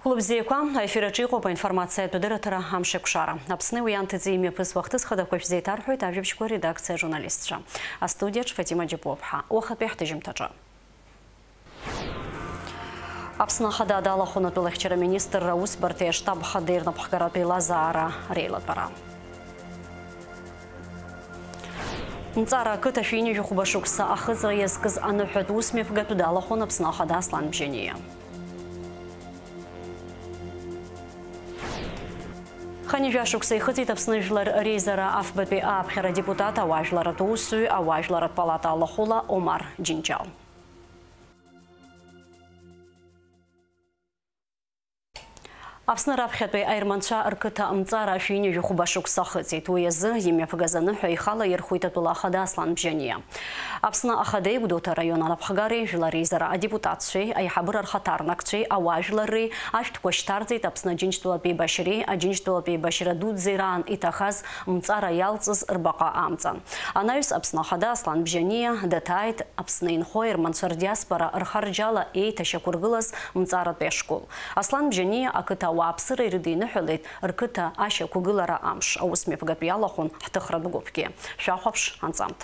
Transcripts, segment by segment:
Хлопзееква, ефираҿы иҟоуп аинформациатә адырраҭара амшеиқәшара. Аԥсны уи анҭыҵ имҩаԥыс уахҭыс хадақәа шәзеиҭарҳәоит ажәабжьқәа редакциа журналистцәа. Астудиаҿ Фатима Џьапуа-ԥҳа. Уахатәи ҳҭыжьымҭаҿы. Аԥсны ахада далахәын атәылахьчара министр аусбарҭеи аштаб хада ирнапхгаратә еилазаара реилатәара. Нҵара ақыҭа шәинижәыхәба шықәса ахыҵра иазкыз аныҳәатә усмҩаԥгатә далахәын Аԥсны ахада Аслан Бжьаниа. Ханижәа шықәса ихыҵит Аԥсны жәлар реизара афбатәи ааԥхьара депутат ауаажәларатә усзуҩ ауаажәларатә палата алахәыла Омар Џьынџьал. Аԥсны раԥхьатәи аерманцәа рқыҭа нҵара шәинижәыхәба шықәса ахыҵит. Уи азы имҩаԥгаз аныҳәа ихала ирхәит атәыла ахада Аслан Бжьаниа. Аԥсны ахадеи Гәдоуҭа раион анапхгареи жәлар реизара адепутатцәеи аиҳабыра рхаҭарнакцәеи ауаажәларреи ашәҭқәа шьҭарҵеит Аԥсны Аџьынџьтәылатә еибашьреи Аџьынџьтәылатә еибашьра дуӡӡеи раан иҭахаз нҵара иалҵыз рбаҟа амҵан. Анаҩс Аԥсны ахада Аслан Бжьаниа даҭааит Аԥсны инхо аерманцәа рдиаспора рхарџьала еиҭашьақәыргылаз нҵаратәи ашкол. Аслан Бжьаниа ақыҭа ауааԥсыра ирыдиныҳәалеит рқыҭа ашьақәгылара амш. Аусмҩаԥгатәи алахәын ҳҭыхратә гәыԥгьы. Шәахәаԥш анҵамҭа.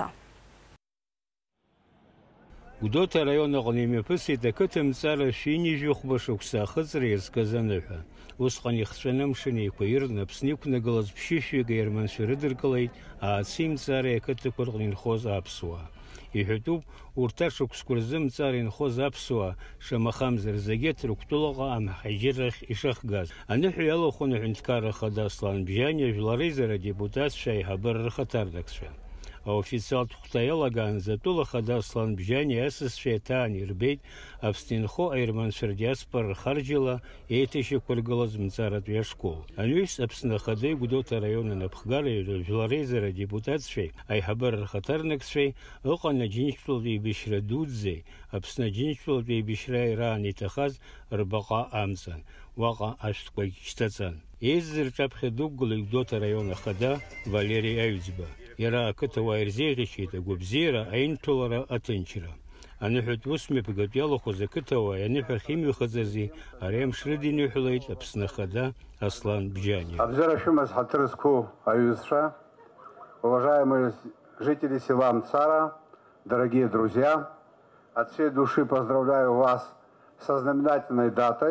Гәдоуҭа раион аҟны имҩаԥысит ақыҭа нҵара шәинижәыхәба шықәса ахыҵра иазкыз аныҳәа. Усҟан ихҵәаны амшын еиқәаирны Аԥсны иқәнагылаз ԥшьышәҩык аерманцәа рыдыркылеит ааци нҵареи ақыҭақәа рҟны инхоз аԥсуаа. Иҳәатәуп, урҭ ашықәсқәа рзы нҵара инхоз аԥсуаа шамахамзар зегьы Ҭырқәтәылаҟа амҳаџьыррахь ишахгаз. Аныҳәа иалахәын аҳәынҭқарра ахада Аслан Бжьаниа жәлар реизара адепутатцәа аиҳабыра рхаҭарнакцәа. Аофициалтә хәҭа иалагаанӡа атәыла ахада Аслан Бжьаниа асасцәа еиҭаан ирбеит Аԥсны инхо аерманцәа рдиаспора рхарџьала еиҭашьақәыргылаз нҵаратәи ашкол. Анаҩс Аԥсны ахадеи Гәдоуҭа раион анапхгареи жәлар реизара адепутатцәеи аиҳабыра рхаҭарнакцәеи ыҟан Аџьынџьтәылатә еибашьра дуӡӡеи Аԥсны Аџьынџьтәылатә еибашьраи раан иҭахаз рбаҟа амҵан. Уаҟа ашәҭқәагь шьҭаҵан. Еизаз рҿаԥхьа дықәгылеит Гәдоуҭа раион ахада Валери Аҩӡба. Иара ақыҭа ауаа ирзеиӷьашьеит агәабзиара, аинҭәылара, аҭынчра. Аныҳәатә усмҩаԥгатәи иалахәыз ақыҭауаа аныҳәахь имҩахыҵырзи ари амш рыдиныҳәалеит Аԥсны ахада Аслан Бжьаниа. Абзарашәымыз ҳаҭыр зқәу аҩызцәа, уважаемые жители села Нҵара, дорогие друзья, от всей души поздравляю вас со знаменательной датой,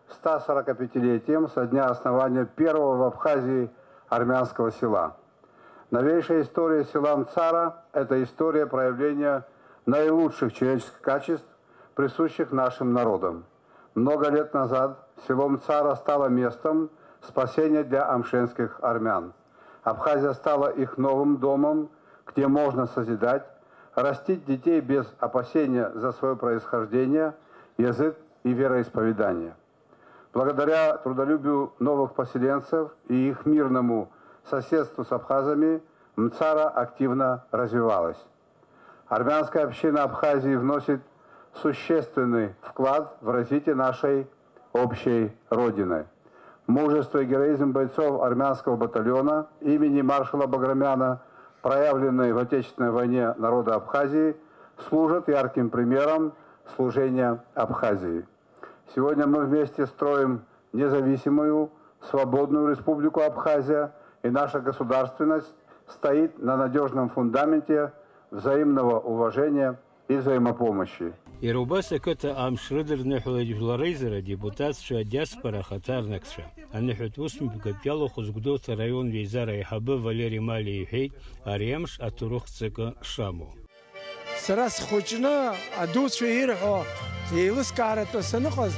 145-летием со дня основания первого в Абхазии армянского села. Новейшая история села Нҵара – это история проявления наилучших человеческих качеств, присущих нашим народам. Много лет назад село Нҵара стало местом спасения для амшенских армян. Абхазия стала их новым домом, где можно созидать, растить детей без опасения за свое происхождение, язык и вероисповедание. Благодаря трудолюбию новых поселенцев и их мирному соседству с абхазами Нҵара активно развивалась. Армянская община Абхазии вносит существенный вклад в развитие нашей общей Родины. Мужество и героизм бойцов армянского батальона имени маршала Баграмяна, проявленные в Отечественной войне народа Абхазии, служат ярким примером служения Абхазии. Сегодня мы вместе строим независимую, свободную республику Абхазия, и наша государственность стоит на надежном фундаменте взаимного уважения и взаимопомощи. Иара убас ақыҭа амш рыдырныҳәалеит жәлар реизара адепутатцәа адиаспора ахаҭарнакцәа. Аныҳәатә усмҩаԥгатәи иалахәыз Гәдоуҭа раион реизара аиҳабы Валери Мали иҳәеит ари амш аҭоурых ҵакы шамоу. Сара схәыҷны адуцәа ирҳәо еилыскааратәы саныҟаз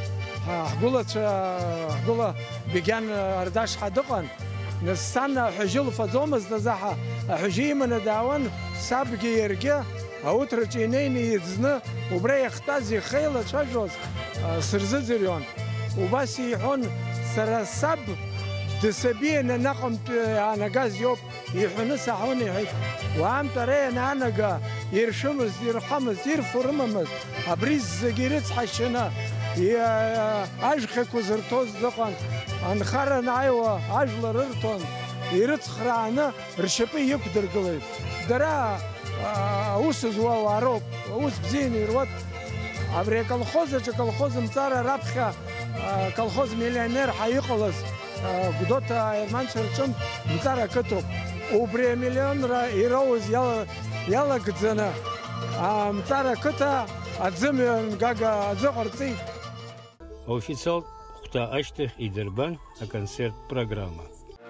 ҳгәыла Бегьан Ардашҳа дыҟан. Сан аҳәажьы лфаӡомызт азаҳа аҳәажьы иманы даауан сабгьы иаргьы ауҭраҿы инеины иӡны убра иахьтәаз ихеилацәажәоз сырзыӡырҩуан. Убас иҳәон сара саб дысабианы наҟынтә иаанагаз иоуп иҳәаны саҳауан иҳәеит. Уаантә ара ианаанага иршәымызт, ирҳәамызт, ирфо рымамызт абри зегьы ирыцҳашьаны ажәхьақәа зырҭоз дыҟан. Анхара анааиуа ажәлар рырҭон, ирыцхрааны ршьапы иқәдыргылеит. Дара аус зуа уаа роуп, аус бзианы ируат. Абри аколхоз аҿы колхоз Нҵара раԥхьа колхоз миллионер حيخلص قدوت إيرمان شرچم متارا كتب وبري مليون يروز يلا كتزنا متارا كتا أتزم جاجا أتزقرتي. Официал Хта Аштех и Дербан, а концерт программа.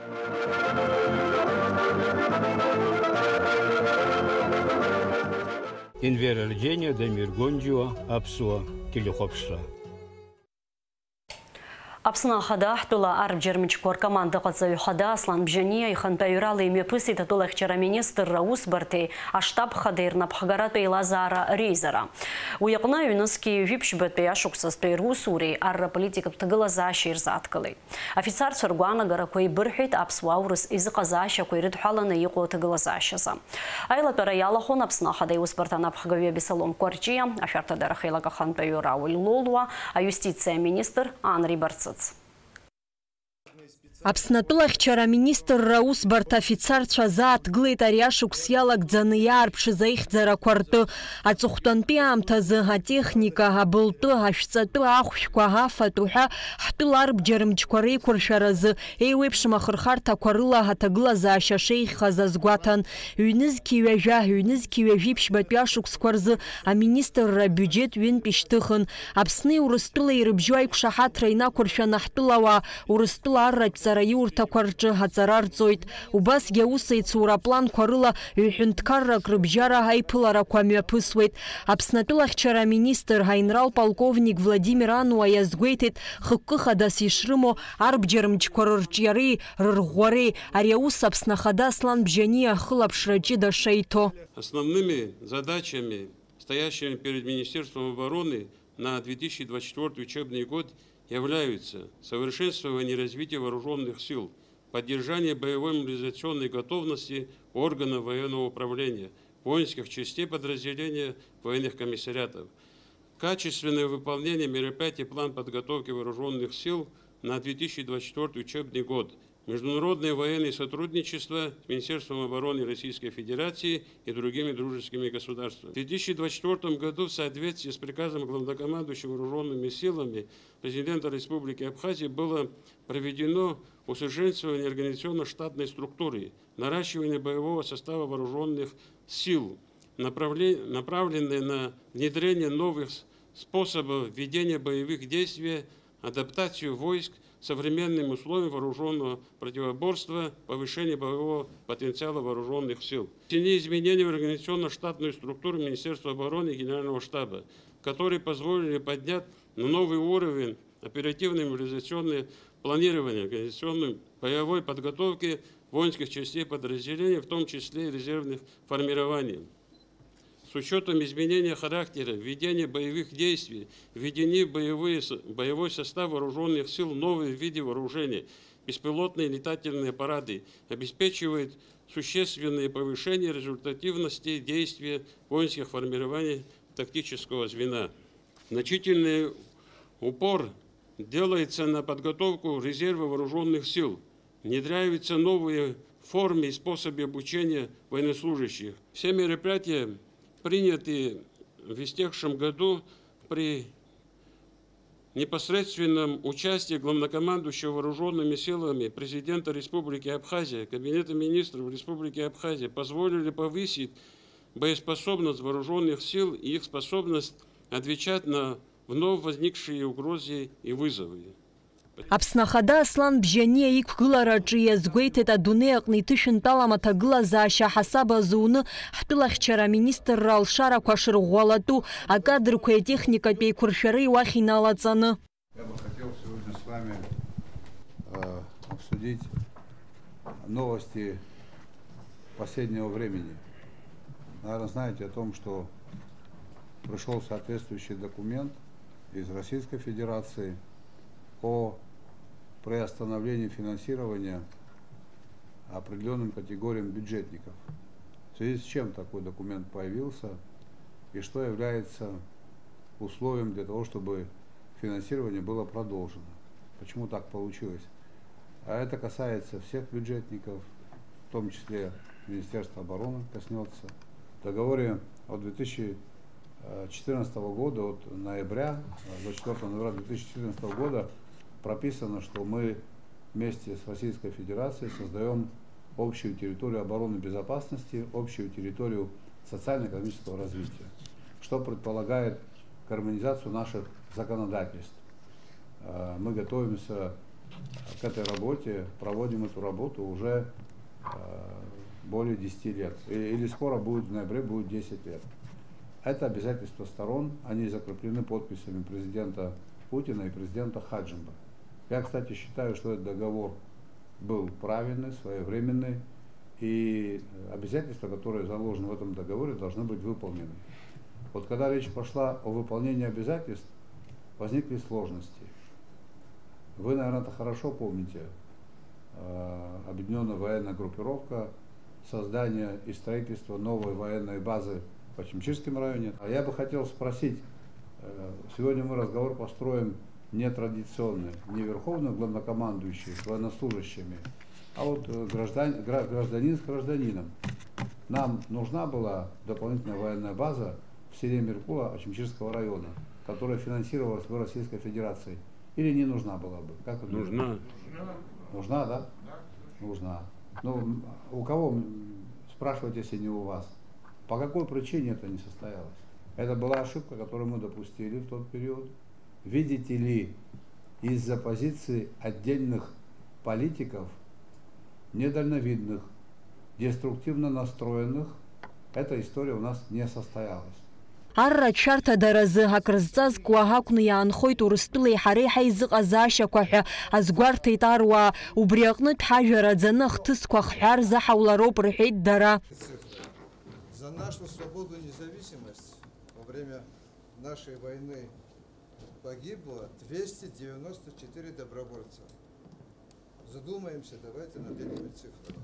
Инвера Рджения, Дамир Гонджуа, Апсуа, Телехопшла. Апсна хада хтула арбджермичкор команда кацаю хада Аслан Бжания и хантаюралы имя пыси татула вчера министр Раус Барты, а штаб хадыр на Пхагарата и Лазара Рейзера. Уякна юноски випшбет пяшукса стойру сури арра политика птагалаза ширзаткалы. Офицер Цургуана гаракой бырхит апсваурус из казаща койрит халана ико тагалазащаса. Айла пераяла апсна хада и успарта на Пхагаве бисалом Корчия, аферта дарахила хантаюра Лолуа, а юстиция министр Анри Барцец. Апснатулах вчера министр Раус Барт офицер чазат глит ариашук сьялак дзаныяр пшизаихзара кварту ацухтанпи амтазыга техника габылту гашцату ахушква гафатуха хтулар бджермчквари куршаразы эйвепшма хырхарта кварыла гатагыла заашашей хазазгватан юнизки вежипш батяшук скварзы а министр бюджет вин пиштыхын апсны урыстыла ирыбжуай кшахат райна куршана хтулава урыстыла Юрта кварджи хацарарцойт, убас геусейт сураплан кварыла юхюнткарра крыбжара гайпылара квамяпысвейт. Апснатулах вчера министр генерал-полковник Владимир Ануа язгвейтет хыккы хадас ишрымо арбджермч кварырчьяры рыргуары ариаус апсна хада Аслан Бжания хылапшрачи дашейто. Основными задачами, стоящими перед Министерством обороны на 2024 учебный год, являются совершенствование и развитие вооруженных сил, поддержание боевой мобилизационной готовности органов военного управления, воинских частей подразделения военных комиссариатов, качественное выполнение мероприятий план подготовки вооруженных сил на 2024 учебный год, международное военное сотрудничество с Министерством обороны Российской Федерации и другими дружескими государствами. В 2024 году в соответствии с приказом главнокомандующего вооруженными силами президента Республики Абхазия было проведено усовершенствование организационно-штатной структуры, наращивание боевого состава вооруженных сил, направленное на внедрение новых способов ведения боевых действий, адаптацию войск современным условиям вооруженного противоборства, повышение боевого потенциала вооруженных сил. Изменения в организационно-штатную структуру Министерства обороны и Генерального штаба, которые позволили поднять на новый уровень оперативное мобилизационное планирование, организационной боевой подготовки воинских частей подразделений, в том числе и резервных формирований. С учетом изменения характера, введения боевых действий, введения боевой состав вооруженных сил новые виды вооружения, беспилотные летательные аппараты, обеспечивает существенное повышение результативности действия воинских формирований тактического звена. Значительный упор делается на подготовку резерва вооруженных сил, внедряются новые формы и способы обучения военнослужащих. Все мероприятия, принятые в истекшем году при непосредственном участии главнокомандующего вооруженными силами президента Республики Абхазия, Кабинета министров Республики Абхазия, позволили повысить боеспособность вооруженных сил и их способность отвечать на вновь возникшие угрозы и вызовы. Апснахада Аслан Бжания икгылараҿы иазгәеиҭеит адунеи аҟны иҭышәынтәала амаҭагылазаашьа ҳасаб азуны ҳтәылахьчара министрра алшарақәа шырӷәӷәалатәу акадрқәа атехникатә еиқәыршәара уахь иналаҵаны. Я бы хотел сегодня с вами обсудить новости последнего времени. Наверное, знаете о том, что пришел соответствующий документ из Российской Федерации о приостановлении финансирования определенным категориям бюджетников. В связи с чем такой документ появился и что является условием для того, чтобы финансирование было продолжено. Почему так получилось? А это касается всех бюджетников, в том числе Министерства обороны коснется. В договоре от 2014 года, от ноября, 24 ноября 2014 года прописано, что мы вместе с Российской Федерацией создаем общую территорию обороны и безопасности, общую территорию социально-экономического развития, что предполагает гармонизацию наших законодательств. Мы готовимся к этой работе, проводим эту работу уже более 10 лет. Или скоро будет, в ноябре будет 10 лет. Это обязательства сторон, они закреплены подписями президента Путина и президента Хаджимба. Я, кстати, считаю, что этот договор был правильный, своевременный, и обязательства, которые заложены в этом договоре, должны быть выполнены. Вот когда речь пошла о выполнении обязательств, возникли сложности. Вы, наверное, это хорошо помните. Объединенная военная группировка, создание и строительство новой военной базы в Ачимчирском районе. А я бы хотел спросить, сегодня мы разговор построим не традиционный, не верховный главнокомандующий с военнослужащими, а вот гражданин с гражданином. Нам нужна была дополнительная военная база в селе Меркула Ачимчирского района, которая финансировалась в Российской Федерации. Или не нужна была бы? Как вы думаете? Нужна. Нужна, да? Нужна. Ну, у кого, спрашивать, если не у вас? По какой причине это не состоялось? Это была ошибка, которую мы допустили в тот период. Видите ли, из-за позиции отдельных политиков, недальновидных, деструктивно настроенных, эта история у нас не состоялась. Арра чарта даразы акрызцаз куагакны яанхойт урыстылы хари хайзык азаша кухя азгварты таруа убряqны тхажара дзанах тысквахяр захаулароп рхейт дара. За нашу свободу и независимость во время нашей войны погибло 294 добровольца. Задумаемся, давайте над этими цифрами.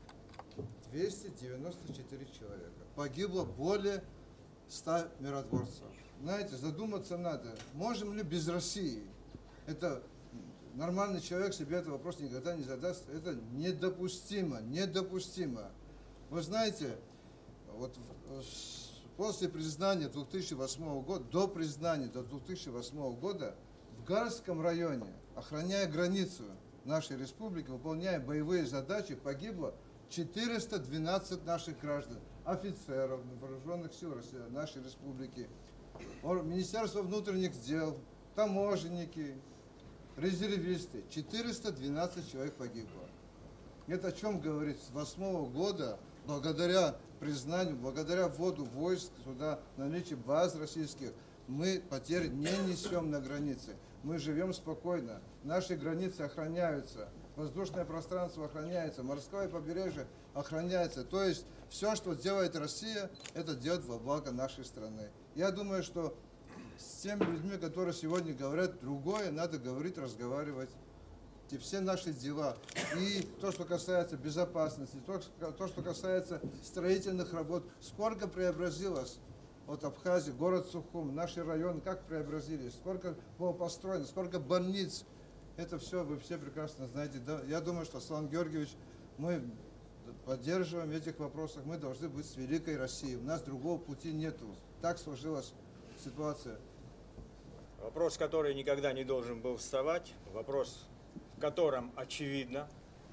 294 человека. Погибло более 100 миротворцев. Знаете, задуматься надо, можем ли без России? Это нормальный человек себе этот вопрос никогда не задаст. Это недопустимо, недопустимо. Вы знаете, вот после признания 2008 года, до признания до 2008 года, в Гарском районе, охраняя границу нашей республики, выполняя боевые задачи, погибло 412 наших граждан, офицеров вооруженных сил нашей республики, Министерство внутренних дел, таможенники, резервисты. 412 человек погибло. Это о чем говорит? С 2008 года, благодаря признанию, благодаря вводу войск сюда, наличию баз российских, мы потерь не несем на границе. Мы живем спокойно. Наши границы охраняются. Воздушное пространство охраняется, морское побережье охраняется. То есть все, что делает Россия, это делает во благо нашей страны. Я думаю, что с теми людьми, которые сегодня говорят другое, надо говорить, разговаривать. И все наши дела, и то, что касается безопасности, то, что касается строительных работ, сколько преобразилось от Абхазии, город Сухум, наши районы, как преобразились, сколько было построено, сколько больниц. Это все вы все прекрасно знаете. Да? Я думаю, что, Слава Георгиевич, мы поддерживаем в этих вопросах. Мы должны быть с великой Россией. У нас другого пути нету. Так сложилась ситуация. Вопрос, который никогда не должен был вставать. Вопрос, в котором, очевидно,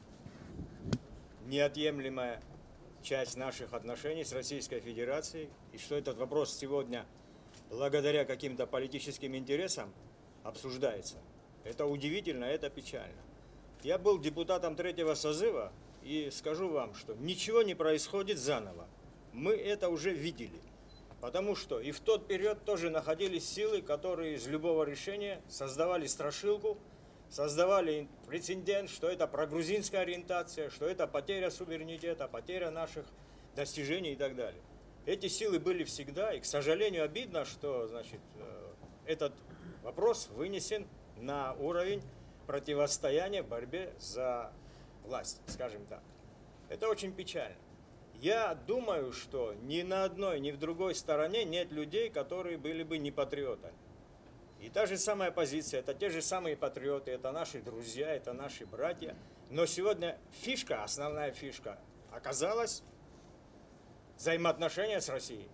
неотъемлемая часть наших отношений с Российской Федерацией. И что этот вопрос сегодня, благодаря каким-то политическим интересам, обсуждается. Это удивительно, это печально. Я был депутатом 3-го созыва и скажу вам, что ничего не происходит заново. Мы это уже видели. Потому что и в тот период тоже находились силы, которые из любого решения создавали страшилку, создавали прецедент, что это прогрузинская ориентация, что это потеря суверенитета, потеря наших достижений и так далее. Эти силы были всегда, и, к сожалению, обидно, что, значит, этот вопрос вынесен на уровень противостояния в борьбе за власть, скажем так. Это очень печально. Я думаю, что ни на одной, ни в другой стороне нет людей, которые были бы не патриотами. И та же самая позиция, это те же самые патриоты, это наши друзья, это наши братья. Но сегодня фишка, основная фишка, оказалась взаимоотношения с Россией.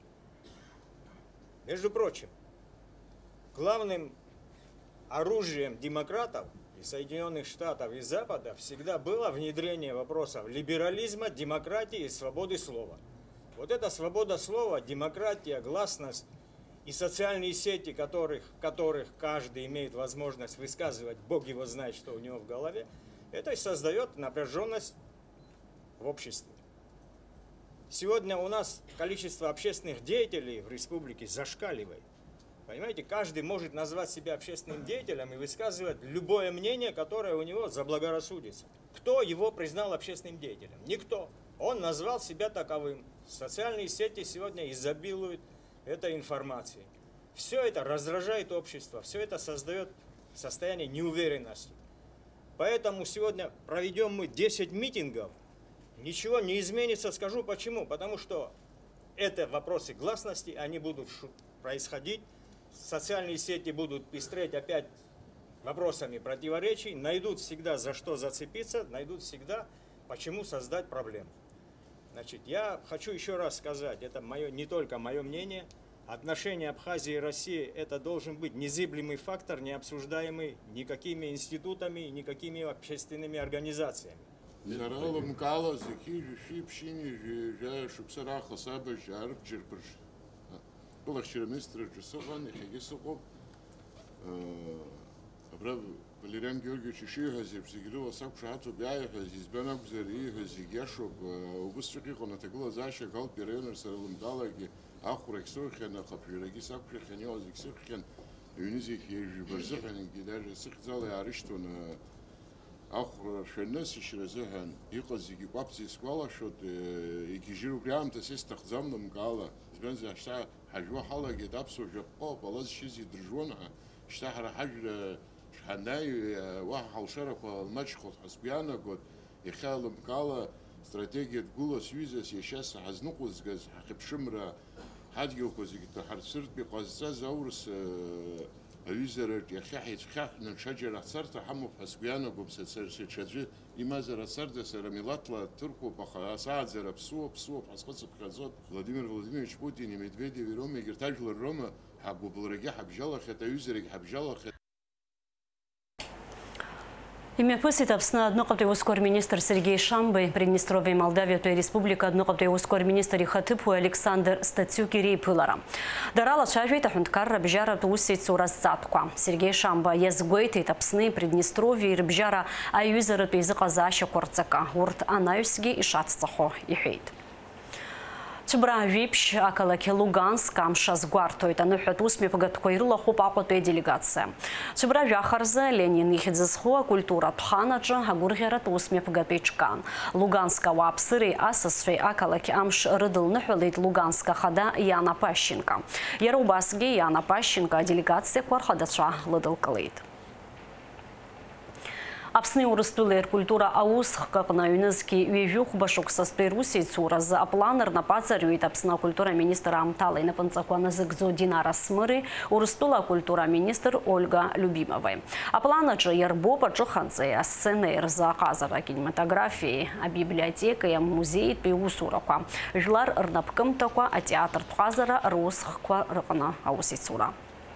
Между прочим, главным оружием демократов, и Соединенных Штатов, и Запада всегда было внедрение вопросов либерализма, демократии и свободы слова. Вот эта свобода слова, демократия, гласность и социальные сети, которых каждый имеет возможность высказывать, Бог его знает, что у него в голове, это и создает напряженность в обществе. Сегодня у нас количество общественных деятелей в республике зашкаливает. Понимаете, каждый может назвать себя общественным деятелем и высказывать любое мнение, которое у него заблагорассудится. Кто его признал общественным деятелем? Никто. Он назвал себя таковым. Социальные сети сегодня изобилуют этой информацией. Все это раздражает общество, все это создает состояние неуверенности. Поэтому сегодня проведем мы 10 митингов, ничего не изменится, скажу почему. Потому что это вопросы гласности, они будут происходить, социальные сети будут пестреть опять вопросами противоречий, найдут всегда за что зацепиться, найдут всегда почему создать проблему. Значит, я хочу еще раз сказать, это не только мое мнение, отношения Абхазии и России это должен быть незыблемый фактор, не обсуждаемый никакими институтами, никакими общественными организациями. Валериан Георгиевич шиҳазиб зигрила сакушаҳату биаиҳазиз банагузари ҳазигешоб убыстуқиқона тагула заша гал перенер саралымдалаги ахурак сохена хапжираги сакушахени азик сохен юнизик ежбарзахен гидаже сихзалы ариштон ахур шеннес ишразахен иқазиги папси сквалашот игижиру прямта сестахзамным гала збенза шта хажва халаги дапсу жапо балаз шизи дружона штахара хажра حناي واحد شرف الماتش خد حسبيانا قد يخالم قال استراتيجية تقول سويزا يشاس حزنقوز جز حقب شمرة حد يوكوز يتحرسرت بقازاز أورس الوزارة يخاحي تخاح نشجر صرت حمو حسبيانا قب ستشجع لماذا صرت سر ميلاتلا تركو بخا ساعد زر بسوب حسقص بخازات فلاديمير فلاديميروفيتش بوتين يمدفيديف روما يرتاج للروما حبو بالرجع حبجالة خت الوزارة حبجالة خت Имепысит Апсна одноқапты ускор министр Сергей Шамбы, Приднестровье Молдавия, той республика одноқапты ускор министр Хатыпу Александр Статюкирей Пылара. Дарала чажвейта хунткар рабжара тусит сурас цапква. Сергей Шамба езгуэйтит Апсны Приднестровье и рабжара аюзера пейзыка заща корцака. Урт анаюсги и шаццахо и хейт. Чебра Випш, Акалаки Луганск, Амшазгуарто, это нухат усми погадкоирла хопакотая делегация. Чебра Вяхарза, Ленин Ихидзисхуа, культура Пханаджа, Агургерат усми погапечкан. Луганска Вапсыры, Асасфей, Акалаки Амш Рыдл Нухалит Луганска Хада Яна Пащенко. Ярубасги Яна Пащенко, делегация Квархадача Лыдл Калит. Апсны урыстулер культура аусх, как на юнески вивюх башок со спирусей цураз, а планер на пацарюит апсна культура министра Амтала и на панцакуана зыгзо Динара Смыры, урыстула культура министр Ольга Любимовой. А планаджа ярбо паджуханце, а сценер заказара кинематографии, а библиотека и музей пиусурака. Жлар рнапкам таква, а театр пхазара русх ква рыкана аусицура.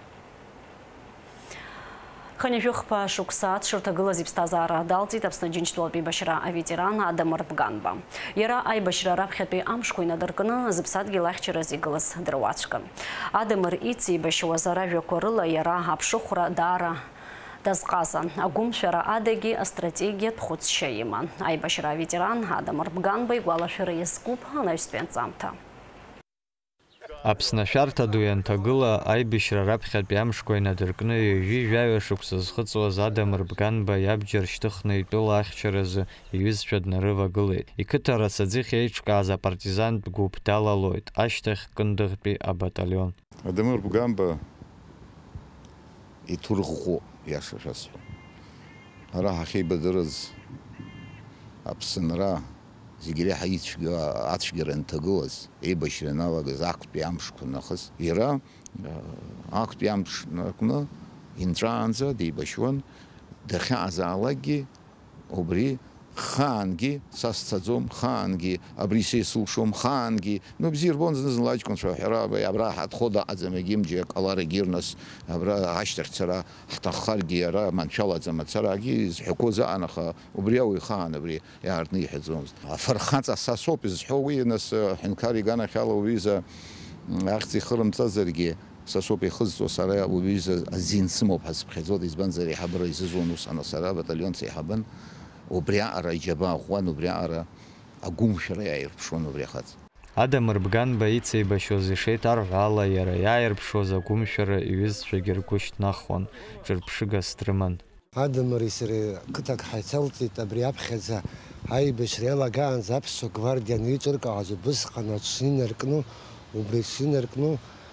Ханифюх по шуксат шуртагыла зипстазара далти тапсна джинчтуал башира а ветерана Адамар Бганба. Яра ай башира рабхетпи амшкуй надаркана зипсат гилах через иглас дровачка. Адамар ици башуазара векорыла яра апшухра дара дазказан. Агум шара адеги стратегия тхуцшаиман. Ай башира ветеран Адамар Бганба и гуалашира ескуп на юспенцамта. Апсна шарта дуянтагыла айбишра рапхатпи амшкуй надыркны жи шуксыз хыцуаз Адамар Бганба ябджар штыхны итула ахчаразы юзшвад нарыва гылы. Икытара садзих яичказа партизан гуптала лойд. Аштых кындыгпи а батальон. Адамар Бганба и турху яшашасу. Ара хахи бадырыз апсынра зигире хаитшга атшгерен тагуаз эбашренава газакпи амшкунахас ира акпи амшнакна интранза дибашван дахазалаги обри хаанги сасцаӡом, хаанги абри сеисылшом, хаанги бзиа ирбон зны-зынла аҷкәынцәа аҳәара абра ҳаҭхо даҟаӡам егьимџьа ҟаларагьы ирныс абра ҳашьҭахьцара ҳҭаххаргьы ара маншәалаӡам ацарагьы зҳәақәоз аҟан, аха убри ауп ихаан абри иаартны иҳәаӡомызт. Афырхаҵа са соуп изҳәо уи, нас ҳәынҭқар иганахьала уҩыза ахьӡ ихырымҵазаргьы са соуп ихызҵо, сара уҩыза азин сымоуп ҳәа сыԥхьаӡоит, избанзар еиҳабыра изызуан усҟан сара баталионс еиҳабын. Убри аҟара иџьабаа ӷәӷәан, убри аҟара агәымшәара иааирԥшуан убри ахаҵа. Адамыр Бганба ицеибашьоз ишеиҭарҳәо ала иара иааирԥшуаз агәымшәара иҩызцәагьы ргәы шьҭнахуан, ҿырԥшыгас дрыман. Адамыри сареи қыҭак ҳаицалҵит абри аԥхьаӡа аибашьра иалагаанӡа аԥсуа гвардиа аниҿыркаауаз убысҟан аҽны инаркны, убри аҽны инаркны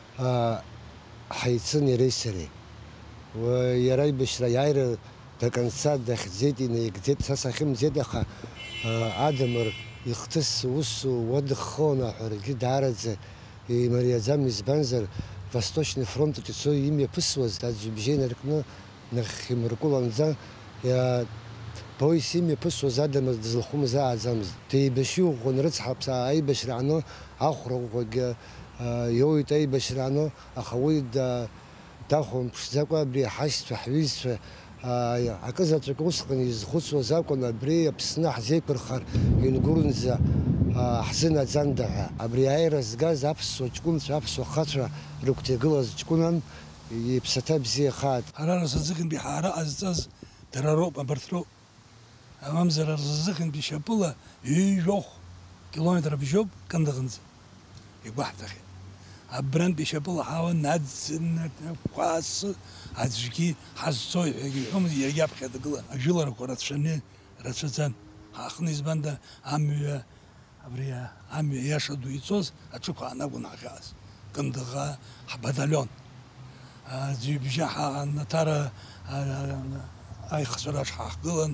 ҳаицын иареи сареи. Иара аибашьра иааира даканца дахьӡеит, инаигӡеит, са сахьымӡеит, аха Адамыр ихҭыс ус уадыххон аҳәарагьы даараӡа имариаӡам, избанзар Восточный фронт аҿы ицо имҩаԥысуаз аӡәбжьы инаркны нахимыркәыланӡа боис имҩаԥысуаз Адамыр дызлахәымыз ааӡамызт. Деибашьҩы ӷәӷәан рыцҳаԥсаа аибашьрааны ахәра ӷәӷәагьы иоуит аибашьрааны, аха уи дахәамԥшӡакәа абри ҳашьцәа ҳҩызцәа акызаҵәык усҟан изхәыцуаз акәын абри Аԥсны ҳзеиқәырхар ингәырнӡа ҳзынаӡанда ҳәа. Абри аира згаз аԥсуа ҷкәынцәа, аԥсуа хацәа рыгәҭа ҷкәынан иԥсаҭа бзиа хаат. Ара рзыхынтәи ҳаара ҟазҵаз дара роуп, абарҭ роуп. Амамзар рзыхынтәи шьапыла ҩ-жәохә километр бжьоуп Кындыӷынӡа игәаҳҭахьеит. Абрантәи шьапыла ҳауан ацқәасы аӡәгьы ҳазцоит ҳәагьы иҳәомызт, иаргьы аԥхьа дгылан. Ажәыларақәа рацәаны рацәаӡан. Ҳаахны избанда амҩа иаша ду ицоз аҽықәаан акәын ҳахьааз. Кындыӷа ҳбаталион. Ӡҩбжьы ҳанатара аихацәараш ҳаахгылан,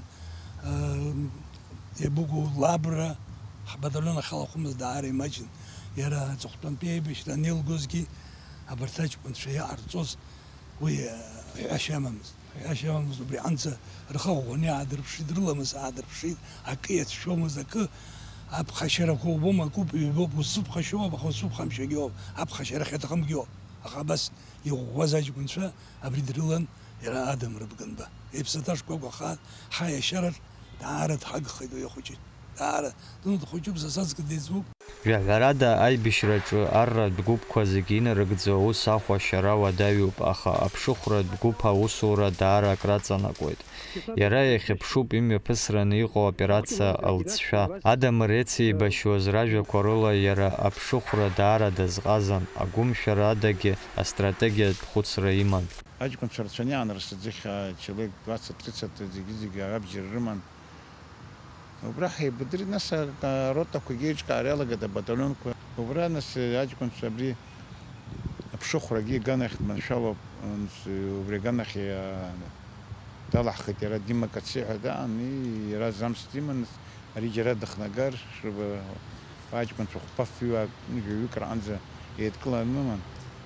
иабугу Лабра ҳбаталион ахьалахәымыз даара имаҷын. Иара аҵыхәтәантәи аибашьра анеилгозгьы абарҭ аҷкәынцәа иааҟарҵоз уи ҳәашьа амамызт. Ҳәашьа амамызт, убри анӡа рхы ӷәӷәаны иаадырԥшит, рыламыс аадырԥшит, акы иацәшәомызт, акы аԥхашьарақәа убом, акуп ҩбоуп, усыԥхашьоуп, аха усыԥхамшьагьы иоуп, аԥхашьара ахьаҭахымгьы иоуп. Аха абас иӷәӷәаз аҷкәынцәа абри дрылан иара Адамыр Бганба. Иԥсаҭа шкәакәа ҳаиашьарар даара дҳагхеит уи ахәыҷы. Даара дхәыҷуп, са саҵкы деиҵбуп. Жәаҳәарада аибашьраҿы арратә гәыԥқәа зегьы инарыгӡо аус ахәашьара уадаҩуп, аха аԥшыхәратә гәыԥ аусура даара акраҵанакуеит. Иара иахьыԥшуп имҩаԥысраны иҟоу аоперациа алҵшәа. Адамыр ицеибашьуаз ражәақәа рыла иара аԥшыхәра даара дазҟазан, агәымшәара адагьы астратегиатә хәыцра иман. Аҷкәынцәа рацәаны иаанрысыӡых человек 20-30 зегьы абџьар рыман. Убра ҳаибадырит, нас аротақәагьы еиҿкаара иалагеит, абаталионқәа. Убра нас аҷкәынцәа абри аԥшыхәрагьы иганахьтә маншәалоуп, убри аганахь далаҳхит иара демократиа ҳәа даан, иара замцт иман, ари џьара дыхнагар, аҷкәынцәа хәԥа-фҩы жәаҩык раанӡа еидкыланы иман.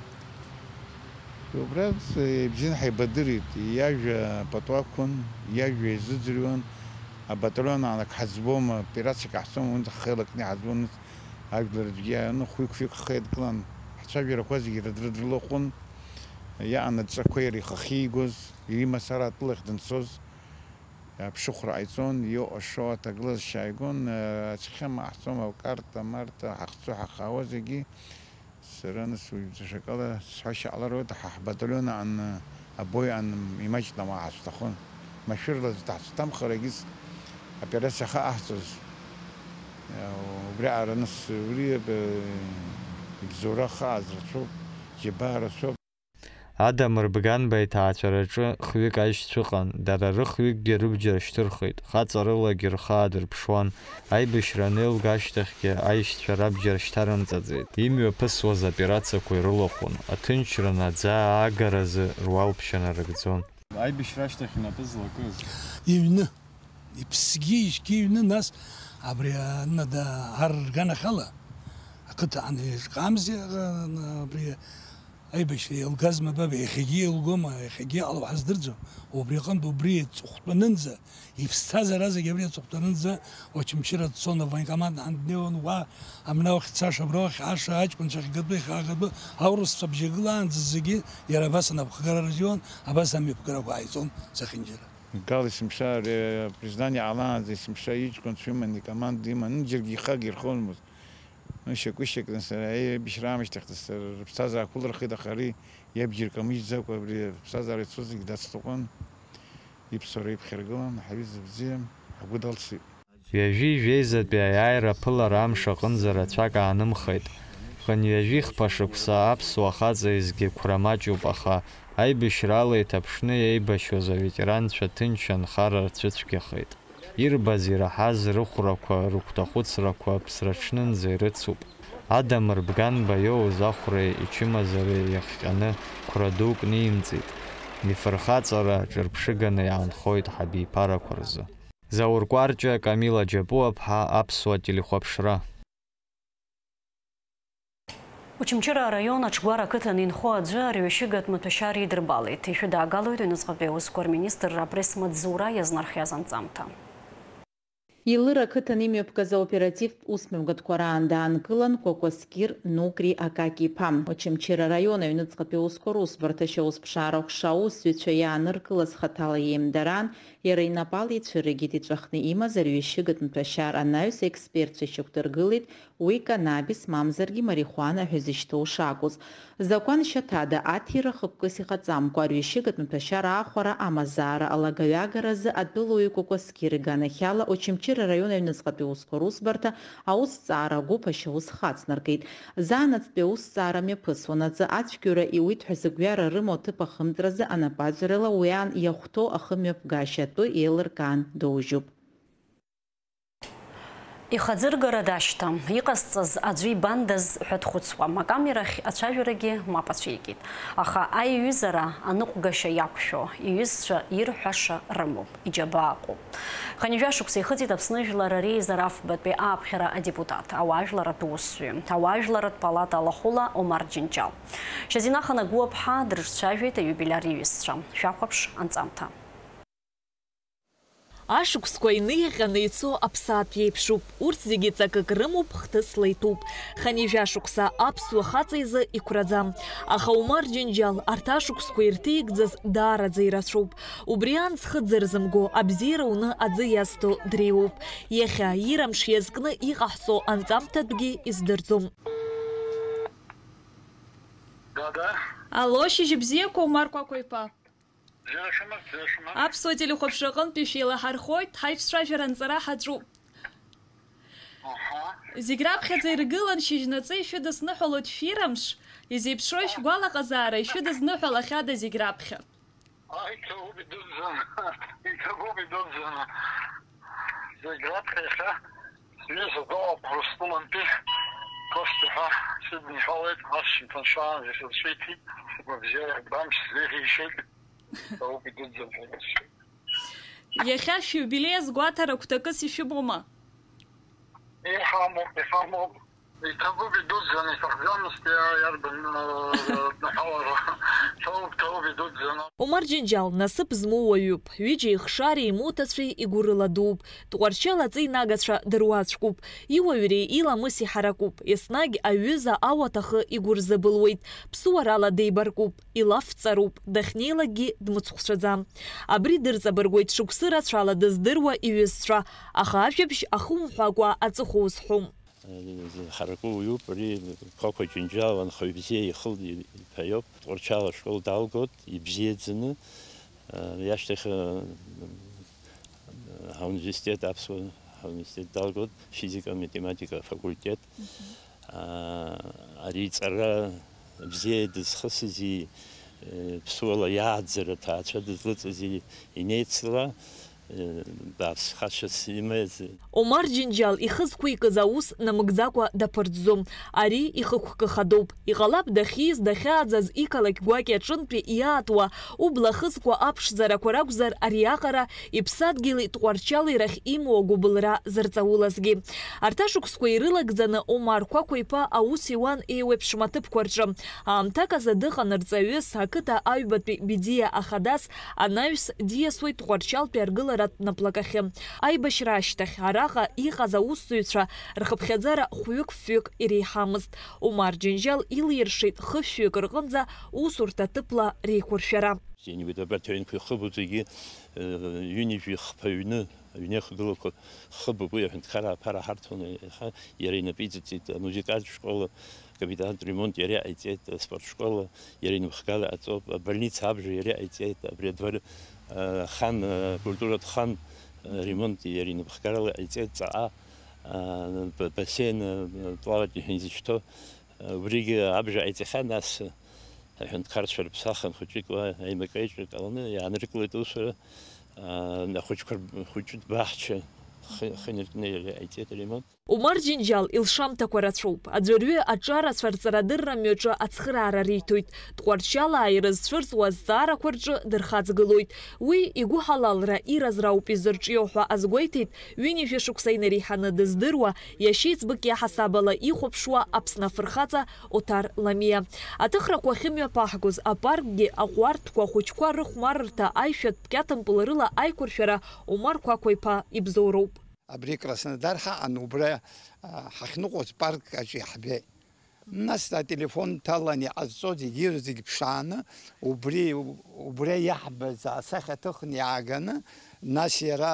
Убра ибзианы ҳаибадырит, иажәа пату акәын, иажәа изыӡырҩуан. Абаталион аанак ҳаӡбом, операциак ҟаҳҵом, унӡа ҳхеилакны иҳаӡбон, ажәлар аӡәгьы хәҩык-фҩык ҳхеидкылан, ҳцәажәарақәа зегьы рыдрыдрылахәын, иаан адҵақәа иара ихахьы игоз, иримасара атәылахь данцоз, аԥшыхәра ҟаиҵон, иоҟашо аҭагылазшьа ааигон, ацәхьама ҳаҳҵом, акарта, марта, ҳахцо ҳахаауа зегьы, сара нас даҽакала сҳәашьа ҟалароуит, ҳбаталион аан абои аан имаҷнауа ҳасҭахын. Машәырла даҳцәҭамхарагьы операциа хаҟаҳҵоз, убри аҟара нас ури ибзоура хааз рацәоуп, џьабаа рацәоуп. Адамыр Бганба иҭаацәараҿы хҩык аишьцәа ыҟан, дара рыхҩыкгьы рыбџьар шьҭырхит, хаҵарылагьы рхы аадырԥшуан, аибашьра анеилга ашьҭахьгьы аишьцәа рабџьар шьҭарымҵаӡеит. Имҩаԥысуаз операциақәа ирылахәын, аҭынчра наӡаа аагаразы руалԥшьа нарыгӡон. Аибашьра ашьҭахь инапы злакыз? Иҩны, иԥсгьы ишьгьы иҩны, нас абри арганахь ала ақыҭа ишҟамзи абри аибашьра еилгазма баба, иахьагьы еилгома, иахьагьы алу ҳаздырӡом. Убри аҟнытә убри иҵыхәтәанынӡа, иԥсҭазаара зегьы абри иҵыхәтәанынӡа, Очамчыра дцон, авоенкомат наҟ днеиуан, уа амна уахь дцаша, абра уахь аша, аҷкәынцәа ахьгатәу, иахьаагатәу, аурысцәа бжьагылаанӡа зегьы иара абас анапхгара рзион, абас амҩаԥгарақәа ааиҵон зехьынџьара. قال اسمشا بريزداني علان زي اسمشا يجكون في من كمان ديما نجرجي خاجر خالمز نشك وشك نسرعي بشرامش تختصر بستازا كل رخيدة خاري يبجر كميش زوك وبري بستازا ريتوزك دستقون يبصر يبخرجون حبيز بزيم أبو دالسي يجي جيزت بيعير بلا رام شقن زرتشاك عنم خيط خن يجي خباشك سابس وخازة يزجي كراماجو بخا аибашьрала иҭаԥшны еибашьоз аветеранцәа ҭынч анхара рцәыцәгьахеит. Ирбаз ираҳаз рыхәрақәа, рыгәҭахәыцрақәа ԥсраҽнынӡа ирыцуп. Адамыр Бганба иоуз ахәреи ичымазареи иахҟьаны қәра дук нимҵит. Ифырхаҵара ҿырԥшыганы иаанхоит ҳабиԥарақәа рзы. Заур Кәарҷа, Камила Џьапуа-ԥҳа, Аԥсуа телехәаԥшра. Очамчыра район Ачгәара ақыҭан инхо аӡәы арҩашьыгатә маҭәашьара идырбалеит. Ишәы даагалоит Аҩныҵҟатәи аусқәа рминистр апресс-маҵзура иазнархиаз анҵамҭа. Илыр ақыҭан имҩаԥгаз аоперативтә усмҩаԥгатәқәа раан даанкылан Кәакәасқьыр Нукри Акаки-иԥа. Очамчыра раион Аҩныҵҟатәи аусқәа русбарҭа шьаусԥшаара ҟәша аусзуҩцәа иааныркылаз хаҭала иеимдаран, иара инапала ицәыригеит иҵәахны имаз арҩашьыгатә маҭәашьара анаҩс аекспертцәа ишьақәдыргылеит уи канабис мамзаргьы марихуана ҳәа зышьҭоу шакәыз. Закәан шьаҭада аҭира хықәкыс иҟаҵамкәа арҩашьыгатә маҭәашьара аахәара амазаара алагаҩагаразы атәылауаҩ Кәакәасқьыр иганахьала Очамчыра раион Аҩныҵҟатәи аусқәа русбарҭа аусҭҵаара агәыԥ ашьаус хацнаркит. Заанаҵтәи аусҭҵаара мҩаԥысуан аӡы ацәгьоура иуит ҳәа зыгәҩара рымоу аҭыԥ ахымҵразы анапаӡарала уи аан иахәҭоу ахымҩаԥгашьа атәы еилыркаан доужьуп. Ихаӡыргара дашьҭам, иҟасҵаз аӡәы ибандаз ҳәа дхәыцуам. Акамерахь ацәажәарагьы мап ацәикит. Аха аиҩызара аныҟәгашьа иақәшәо, иҩызцәа ирҳәаша рымоуп, иџьабааҟоуп. Ханижәа шықәса ихыҵит Аԥсны Жәлар Реизара афбатәи ааԥхьара адепутат, ауаажәларатә усзуҩы, ауаажәларатә палата алахәыла Омар Џьынџьал. Шьазина Ханагәыа-ԥҳа дрыҿцәажәеит аиубилиар иҩызцәа. Шәахәаԥш анҵамҭа. Ашықәсқәа иниаҟьаны ицо аԥсаатә иеиԥшуп. Урҭ зегьы ҵакык рымоуп, хҭысла иҭәуп. Ханижәа шықәса аԥсуа хаҵа изы иқәраӡам. Аха Омар Џьынџьал арҭ ашықәсқәа ирҭеигӡаз даараӡа ирацәоуп. Убри аан ӡхыӡыр зымго абзиара уны аӡы иазҭо дреиуоуп. Иахьа ирамш иазкны иҟаҳҵо анҵамҭатәгьы издырӡом. Алло, шьыжь бзиақәа, Омар Кәакәа-иԥа. Аԥсуа телехәаԥшра аҟынтәи шәеилаҳархоит, ҳаиҿцәажәара анҵара ҳаҿуп. Зегь раԥхьаӡа иргылан шьыжьнаҵы ишәыдысныҳәалоит шәирамш, изеиԥшроу ишәгәалаҟазаара ишәыдызныҳәалахьада зегь раԥхьа. Зегь раԥхьа иахьа сҩыза Апостолантәи Костиҳа сыдныҳәалеит, ас шьымҭаншьаан исырцәиҭит, сгәабзиара бамш сзеиӷьишеит. Иахьа шәиубилеи азгәаҭара агәҭакыс ишәымоума? Иҳамоуп. Иҭабуп идуӡӡан, исҭахӡамызт иарбан днаҳауара. Ҭоуп идуӡӡан. Омар Џьынџьал насыԥ змоу уаҩуп. Ҩыџьа ихшареи имоҭацәеи игәырыла дууп. Тҟәарчал аҵы инагацәа дыруаӡәкуп. Иуаҩреи иламыси ҳаракуп. Еснагь аҩыза ауаҭахы игәырзабылуеит. Ԥсуарала деибаркуп. Илафҵаруп. Дахьнеилакгьы дмыцхәцәаӡам. Абри дырҵабыргуеит шықәсы рацәала дыздыруа иҩызцәа. Аха ажәабжь ахумҳәакәа аҵыхәа узҳәом. Ҳаракы уиуп, ари Кәакәа Џьынџьал анхаҩ бзиа ихылиԥаҩуп. Тҟәарчал ашкол далгот, ибзиаӡаны, иашьҭахь ҳауниверситет, аԥсуа ҳауниверситет далгот, физика-математика факультет. Ари иҵара бзиа дызхысызи, ԥсуала иааӡара ҭаацәа дызлыҵызи инеицыла, Омар Џьынџьал ихызқәа икыз аус намыгӡакәа даԥырӡӡом. Ари ихықәкы-хадоуп. Иҟалап дахьиз, дахьааӡаз иқалақь гәакьа аҿынтәи иаатуа убла хызқәа аԥшӡарақәа ракәзар ариаҟара иԥсадгьыли Тҟәарчали рахь имоу агәыбылра зырҵаулазгьы. Арҭ ашықәсқәа ирылагӡаны Омар Қәақәа-иԥа аус иуан еиуеиԥш маҭыԥқәа рҿы. Аамҭак азы дыҟан рҵаҩыс, ақыҭа аҩбатәи Бедиа Ахадас анаҩс диасуеит Тҟәарчалтәи аргыларатә наплакахьы. Аибашьра ашьҭахь араҟа иҟаз аусзуҩцәа рхыԥхьаӡара хәҩык-фҩык иреиҳамызт. Омар Џьынџьал илиршеит хыфҩык рҟынӡа усурҭа ҭыԥла реиқәыршәара. Ҩнеихгылақәа хыбуп уи аҳәынҭқараа аԥара ҳарҭон, иара инапы-иҵыҵит амузикатә школа, капиталтә ремонт иара иҟаиҵеит, аспортшкола иара инымхгала аҵоуп, абольница абжа иара иҟаиҵеит, абри адвар хан, культуратә хан ремонт иара инымхгарала иҟаиҵеит, ҵаҟа, бассейн плавательный изышьҭоу, убригьы абжа ҟаиҵахьан, нас аҳәынҭқарцәа рыԥсахын хәыҷык аимакеиҿак ҟаланы иааныркылеит аусура. Омар Џьынџьал илшамҭақәа рацәоуп. Аӡәырҩы аҿарацәа рҵарадырра мҩаҿы ацхыраара риҭоит. Тҟәарчалаа ирызцәырҵуа азҵаарақәа рҿы дырхаҵгылоит. Уи игәы ҳалалра иразра ауп изырҿиоу ҳәа азгәеиҭеит ҩынҩажәа шықәса инареиҳаны дыздыруа иашьеиҵбык иаҳасабала ихәаԥшуа Аԥсны афырхаҵа Оҭар Ламиа. Аҭыхрақәа ахьымҩаԥаҳгоз апаркгьы аҟәарҭқәа ахәыҷқәа рыхәмаррҭа аишәатә кьаҭымпыл рыла аиқәыршәара Омар Қәақәа-иԥа ибзоуроуп. Абри Краснодар ҳаҟан убра ҳахьныҟәоз парк аҿы иаҳбеит. Нас ателефон ҭалан иҟазҵоз егьирҭ ԥшааны убри иаҳбаз асахьа аҭыхны иааганы, нас иара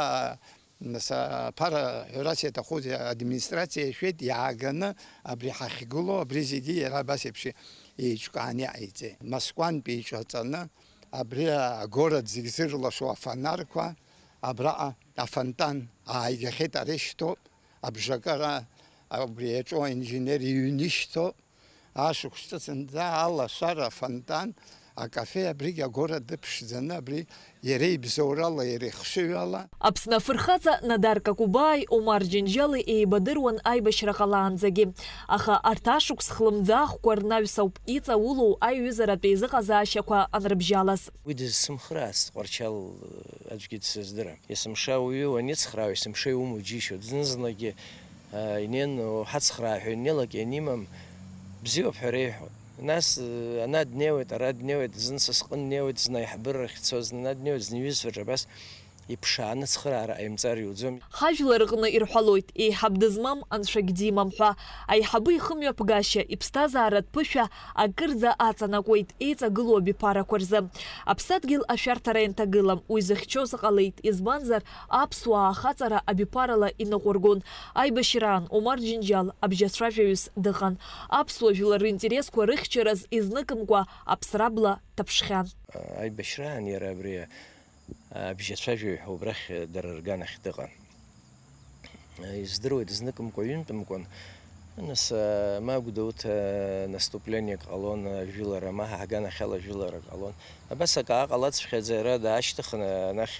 аԥара ҳәарас иаҭахоз администрациа иашәеит иааганы абри ҳахьгылоу абри зегьы иара абас еиԥш еиҿкааны иҟаиҵеит. Москвантәи иҿаҵаны абри агород зегь зырлашо афонарқәа абраҟа афонтан ааигахьеит арышьҭоуп, абжакара абри иаҿоу аинженер иҩнышьҭоуп, ашықәс ҿыцынӡа алашара афонтан, акафе абригьы агород дыԥшӡаны абри иара ибзоурала, иара ихшыҩала. Аԥсны афырхаҵа Надар Какубааи Омар Џьынџьали еибадыруан аибашьра ҟалаанӡагьы. Аха арҭ ашықәс хлымӡаахқәа рнаҩс ауп иҵаулоу аиҩызаратә еизыҟазаашьақәа анрыбжьалаз. Уи дызсымхраац Тҟәарчал аӡәгьы дсыздырам. Есымша уаҩы уаницхраау, есымша иумоу џьишьоит. Зны-зынлагьы инеин уҳацхраа ҳәа инеилак ианимам бзиоуп ҳәа реиҳәоит. Нас ана днеиуеит, ара днеиуеит, зын са сҟны днеиуеит, зны аиҳабыра ахьцоз, ана днеиуеит, зны иҩызцәаҿы абас иԥшааны цхыраара ҟаимҵар иуӡом. Ҳажәлар рҟны ирҳәалоит, еиҳаб дызмам анцәагь димам ҳәа. Аиҳабы ихымҩаԥгашьа, иԥсҭазааратә ԥышәа акырӡа аҵанакуеит еиҵагылоу абиԥарақәа рзы. Аԥсадгьыл ашәарҭара ианҭагылам, уи зыхьчоз ҟалеит, избанзар аԥсуаа ахаҵара абиԥарала иныҟәыргон. Аибашьраан Омар Џьынџьал абжьацәажәаҩыс дыҟан. Аԥсуа жәлар ринтересқәа рыхьчараз изныкымкәа аԥсрабла ҭаԥшхьан. Аибашьраан иара абри абжьацәажәаҩ ҳәа убрахь дара рганахь дыҟан. Издыруеит зныкымкәа ҩынтәымкәан, нас ма Гәдоуҭа наступлениак ҟалон ажәылара, ма ҳаганахь ала ажәыларак ҟалон. Абас ак ааҟалацҵәҟьаӡа иара даашьҭыхны анахь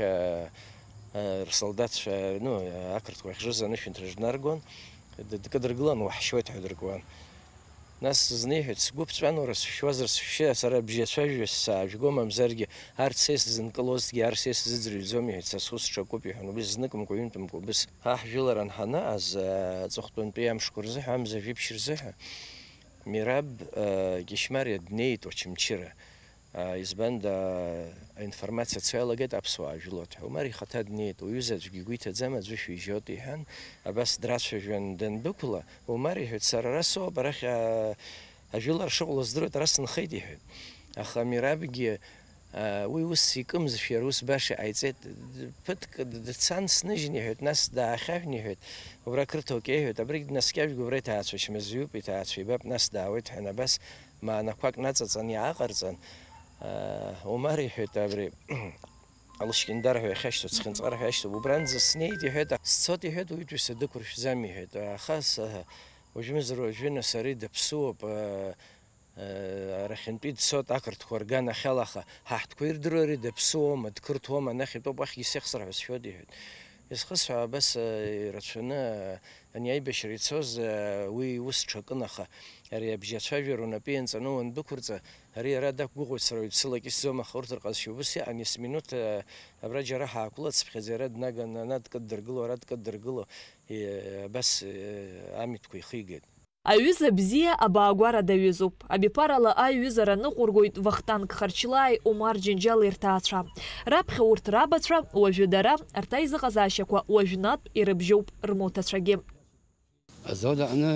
рсолдатцәа, ақырҭқәа ахьжыз анышәынҭраҿы днаргон, дкыдыргылан, уаҳшьуеит ҳәа дыркуан. Нас знеиҳәеит, сгәы ԥҵәанура сшәуазар сшәшьы, сара абжьацәажәаҩ саажәгом, амзаргьы арҭ са исзынкылозҭгьы, арҭ са исзыӡырҩӡом иҳәеит, са сус сҿакуп иҳәан, убыс зныкымкәа ҩынтәымкәа убыс. Ҳажәылара анҳанааз аҵыхәтәантәи амшқәа рзыҳәа, амза жәиԥшь рзыҳәа, Мираб Кьышьмариа днеит Очамчыра. Избан аинформациа цәалагеит аԥсуаа жәлоит ҳәа. Омар ихаҭа днеит, уҩыза аӡәгьы игәы иҭаӡам, аӡәы шәижьоит иҳәан, абас драцәажәан дандәықәла, Омар иҳәеит, сара ара соуп, арахь ажәылара шыҟало здыруеит, ара сынхеит иҳәеит. Аха Мирабгьы уи ус икымзшәа, иара ус баша ҟаиҵеит, ԥыҭк дцан сныжьын иҳәеит, нас даахьаҳәны иҳәеит, убра қырҭуак иҳәеит, абригь днаскьажәга убра иҭаацәа чмазаҩуп, иҭаацәа ибап, нас даауеит ҳәан, абас маанақәак наҵаҵан иааҟарҵан, Омар иҳәеит, абри алышькиндар ҳәа иахьашьҭоу, ҵхьынҵҟар ҳәа иашьҭоуп, убранӡа снеит иҳәеит, сцот иҳәеит, уаҩытәыҩса дықәыршәӡам иҳәеит, аха уажәымзар уажәы нас ари даԥсуоуп, арахьынтәи дцоит ақырҭқәа рганахьалаха ҳаҳҭқәа ирдыруари даԥсуома, дқырҭуома, анахьатәи ауахьгьы сеихсыр ҳәа сшәоит иҳәеит. Изхысҳәа абас ирацәаны ани аибашьра ицоз уи ус ҽакын, аха ари абжьацәажәара унапы ианҵаны уандәықәырҵа, ари ара дақәгәыӷуеит сара уаҩԥсылак исӡом, аха урҭ рҟазшьа убас иҟан, есминуҭ абра џьара ҳаақәлацыԥхьаӡа, ара днаган ана дкыддыргыло, ара дкыддыргыло, абас амитқәа ихигеит. Аҩыза бзиа абаагәара даҩызоуп. Абиԥарала аиҩызара ныҟәыргоит Вахтанг Харчилааи, Омар Џьынџьал ирҭаацәа. Раԥхьа урҭ рабацәа, уажәы дара, арҭ аизыҟазаашьақәа уажәнатә ирыбжьоуп рмоҭацәагьы. Азодаҟны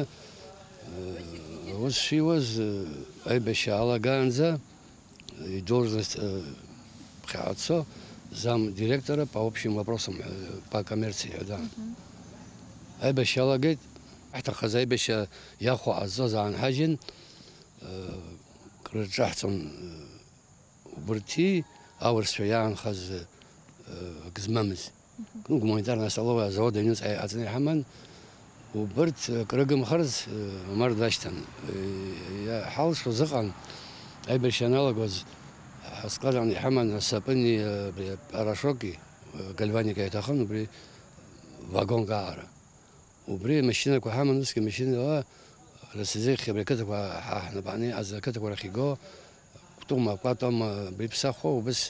ус шиуаз аибашьра алагаанӡа идолжность ԥхьаҟацо зам директора по общим вопросам по коммерции. Аибашьра алагеит. احتقى زي باش ياخو عزاز عن حاجن رجعتهم وبرتي اور سويان خز قزممز كنو مونيتارنا سالوا زود نيوز عتني حمن وبرت رقم خرز مر داشتن يا حاول شو زقن اي باش انا لغوز اسقال عن حمن سابني باراشوكي قلباني كيتاخن بري واغون قاره وبري مشينا كو حامل نسكي مشينا رسزي خبركتك احنا بعني عزكتك ولا خيغو توما потом بيبسخو وبس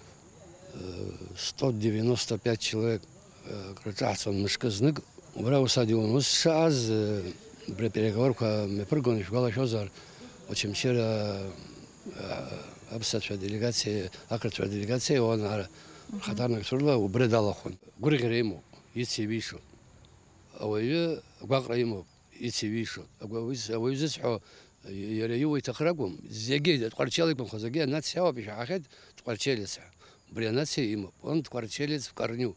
195 человек кричат он мышкызнык убра усадил он саз при переговорах мы прыгнули в голошозар очень вчера обсадша делегация акратша делегация он хатарна ксурла убредалахон гуригерему يتسيبيشو أوي قاقرا يمو يتسيبيشو أوي زسحو يريو يتخرجهم زيجي تقارتشالك من خزاجي ناتسي هوا بيش عاخد تقارتشالي سح بري ناتسي يمو أنت تقارتشالي في كارنيو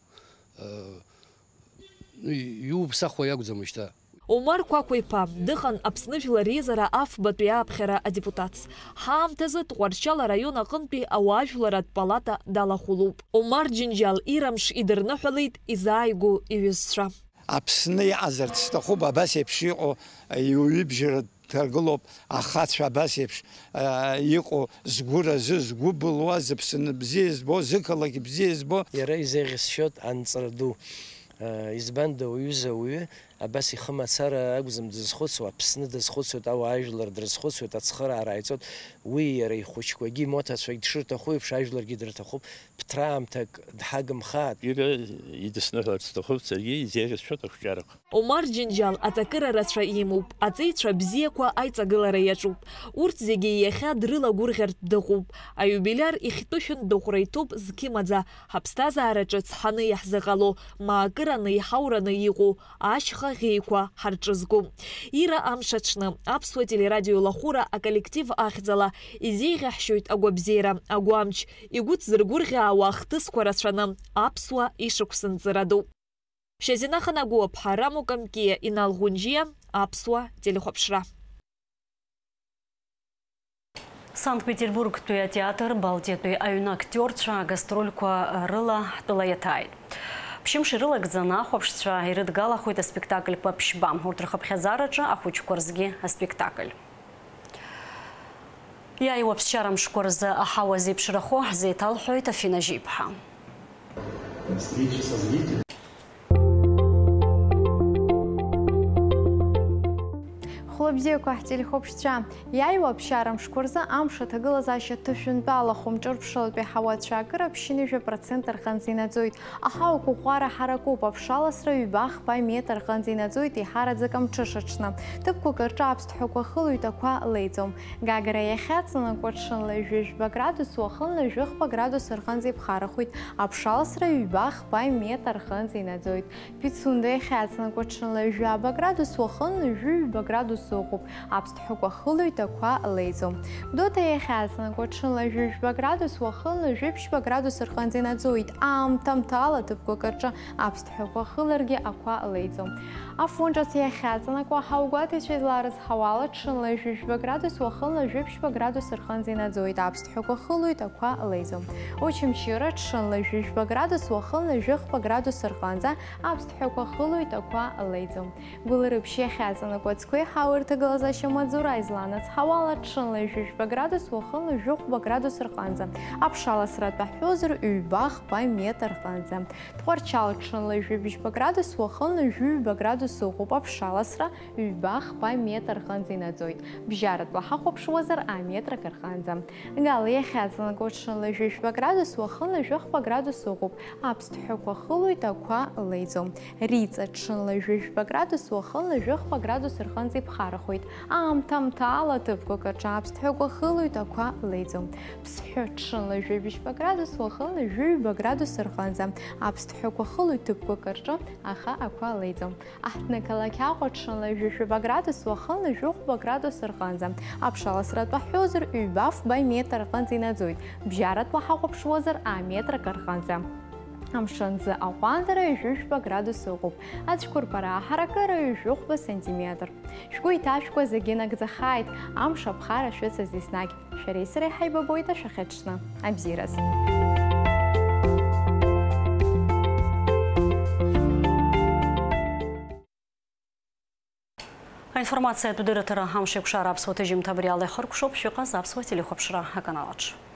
يو بسخو ياقو مشتا Омар Кәакәа-иԥа дыҟан Аԥсны жәлар реизара афбатәи аԥхьара адепутатс. Ҳаамҭазы Тҟәарчал араион аҟынтәи ауаажәларатә палата далахәылоуп. Омар Џьынџьал ирамш идырныҳәалеит изааигәоу иҩызцәа. Аԥсны иҟазарц сҭахуп абас еиԥш иҟоу иуҩыбжьара ҭаргылоуп, ахацәа абас еиԥш иҟоу згәы разы, згәы былуа, зыԥсны бзиа збо, зықалақь бзиа збо. Иара изеӷьасшьоит анҵра ду. Избанда уҩыза уҩы абас ихы мацара акәзым дызхәыцуа, Аԥсны дызхәыцуеит, ауаажәлар дрызхәыцуеит, ацхыраара ааиҵоит, уи иара ихәыҷқәагьы имоҭацәагьы дшырҭаху еиԥш ажәларгьы дырҭахуп, ԥҭраамҭак дҳагымхаат. Иара идысныҳәарц сҭахуп, саргьы изеиӷьасшьоит ахәҷарақәа. Омар Џьынџьал аҵакыра рацәа имоуп, аҵеицәа бзиақәа аиҵагылара иаҿуп. Урҭ зегьы иахьа дрылагәырӷьартә дыҟоуп. Аиубиляр ихьтәышәын дыӷәра иҭоуп зқьымаӡа, ҳаԥсҭазаараҿы цҳаны иаҳзыҟало, маакыраны иҳаураны иҟоу, ашьха ӷьеиқәа ҳарҿызгом. Ира амш аҽны аԥсуа телерадиолахәыра аколлектив ахьӡала изеиӷьаҳшьоит агәабзиара, агәамч, игәы ҭзыргәырӷьаауа ахҭысқәа рацәаны аԥсуа ишықәсынҵыра ду. Шьазина Ханагәыԥҳа, Раму Камкиа, Инал Ӷәынџьиа, аԥсуа телехәаԥшра. Санкт-Петербургтәи атеатр Балтиатәи аҩны актиорцәа гастрольқәа рыла ҳтәыла иаҭааит. Ԥшьымш ирылагӡаны ахәаԥшцәа ирыдгалахоит аспектакльқәа ԥшьба. Урҭ рхыԥхьаӡараҿы ахәыҷқәа рзгьы аспектакль. Иааиуа ԥсшьара мшқәа рзы аҳауа зеиԥшрахо ҳзеиҭалҳәоит Афина Жиԥҳа. Хәлабзиақәа ҳтелехәаԥшцәа, иааиуа ԥсшьара мшқәа рзы амш аҭагылазаашьа ҭышәынтәала Хәымҿыр-Ԥшалатәи ҳауацәа акыр аԥшьынҩажәа% рҟынӡа инаӡоит. Аҳауақәа ӷәӷәара ҳаракуп, аԥшаласра ҩба хԥа метр рҟынӡа инаӡоит иҳараӡак амҽыш аҽны. Ҭыԥқәак рҿы аԥсҭҳәақәа хылоит, ақәа леиӡом. Гагара иахьаҵанакуа ҽынла ҩажәа градус, уахынла ҩхԥа градус рҟынӡа иԥхарахоит. Аԥшаласра ҩба хԥа метр рҟынӡа инаӡоит. Пицунда иахьаҵанакуа ҽынла ҩажәа градус, уахынла ҩба градус уҟоуп. Аԥсҭҳәақәа хылоит, ақәа леиӡом. Гәдоуҭа иахьаҵанакуа ҽынла ҩажәа градус, уахынла ҩԥшьба градус рҟынӡа инаӡоит. Аамҭамҭала ҭыԥқәак рҿы аԥсҭҳәақәа хыларгьы ақәа леиӡом. Афонҿац иахьаҵанакуа ҳаугәаҭаҩцәа изларызҳауала ҽынла ҩажәа градус, уахынла ҩԥшьба градус рҟынӡа инаӡоит. Аԥсҭҳәақәа хылоит, ақәа леиӡом. Очамчыра ҽынла ҩажәа градус, уахынла ҩхԥа градус рҟынӡа аԥсҭҳәақәа хылоит, ақәа леиӡом. Гәыларыԥшь иахьаҵанакуа ацқәеи ҳауа ҭагылазашьа маӡура изланац ҳауала ҽынла ҩ-жәба градус уахынла ҩ-хәба градус рҟынӡа. Аԥшаласратә аҳәозар ҩба-хԥа метр рҟынӡа. Тҟәарчал ҽынла ҩ-жәба градус уахынла ҩ-ҩба градус ыҟоуп. Аԥшаласра ҩба-хԥа метр рҟынӡа инаӡоит. Бжьаратәла ҳахәаԥшуазар аметрак рҟынӡа. Гала иахьаҵанаго ҽынла ҩ-жәба градус уахынла ҩ-хԥа градус ыҟоуп. Аԥсҭҳәақәа хылоит, ақәа леиӡом. Риҵа ҽынла ҩ-жәба градус уахынла ҩ-хԥа градус рҟынӡа иԥхарахоит. Аамҭа-мҭаала ҭыԥқәак рҿы аԥсҭҳәақәа хылоит, ақәа леиӡом. Ԥсҳәы ҽынла ҩ-жәба градус уахынла ҩ-ҩба градус рҟынӡа. Аԥсҭҳәақәа хылоит ҭыԥқәак рҿы, аха ақәа леиӡом. Аҳҭны-қалақь Аҟәа ҽынла ҩ-ҩба градус уахынла ҩ-хәба градус рҟынӡа. Аԥшаласратә аҳәозар ҩба-фба метр рҟынӡа инаӡоит. Бжьаратәла ҳахәаԥшуазар аметрак рҟынӡа. Амшынӡа аҟәандара ҩ-жәба градус ыҟоуп. Ацәқәырԥара аҳаракыра ҩ-хәба сантиметр. Шәгәы иҭашәкуа зегьы нагӡахааит. Амш аԥхара шәыцыз еснагь. Шәареи сареи ҳаибабоит ашәахьаҽны. Абзиараз. Информация тудырытыра хамшек шарап соты жим табриалы хыркшоп шуқаз апсуа телехопшыра аканалач.